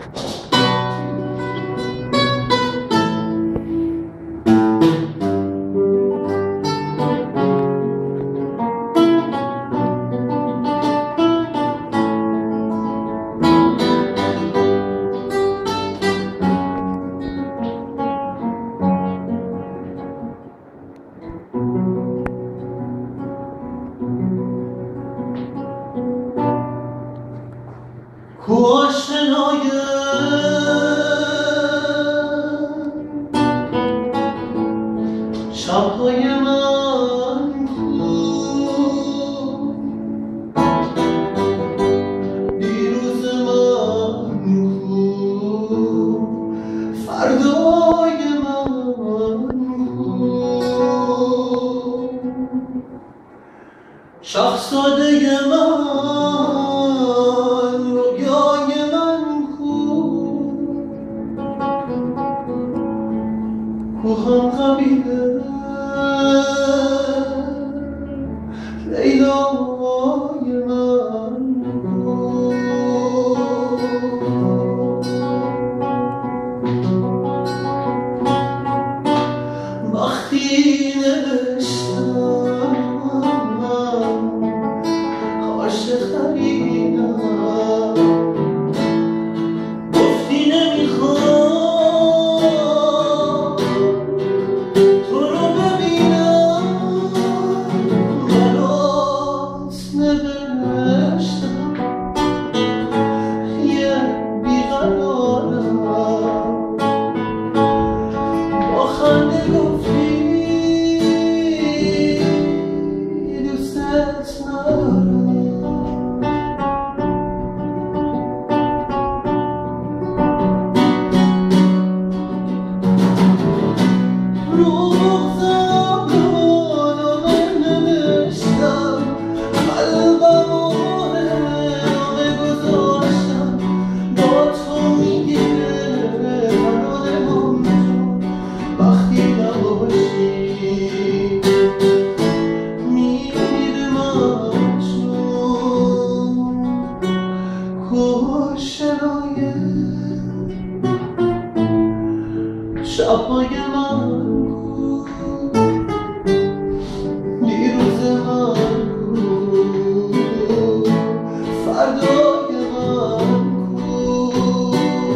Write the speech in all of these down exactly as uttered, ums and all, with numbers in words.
آشنای شب‌های من کو، دیروز من کو، فردای من کو، شاهزاده من کوهم قبیله لیلای من کو. وقتی نوشتم کاش خریدم گفتی نمیخوام شب‌های من کو، دیروز من کو، فردای من کو.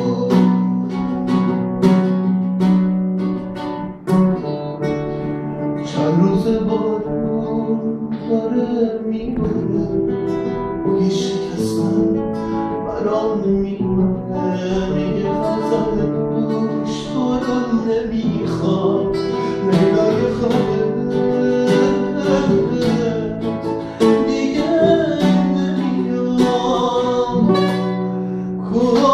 چند روز بارون داره میباره، بوی شکستن برام نمیمونه، میگه غزل دوش برون نمیخوام لیلای خاله دیگه نمیام.